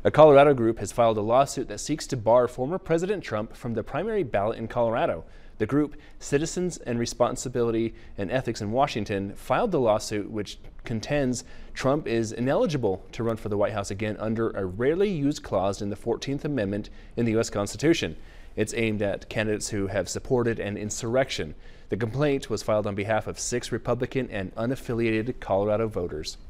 A Colorado group has filed a lawsuit that seeks to bar former President Trump from the primary ballot in Colorado. The group, Citizens and Responsibility and Ethics in Washington, filed the lawsuit which contends Trump is ineligible to run for the White House again under a rarely used clause in the 14th Amendment in the U.S. Constitution. It's aimed at candidates who have supported an insurrection. The complaint was filed on behalf of 6 Republican and unaffiliated Colorado voters.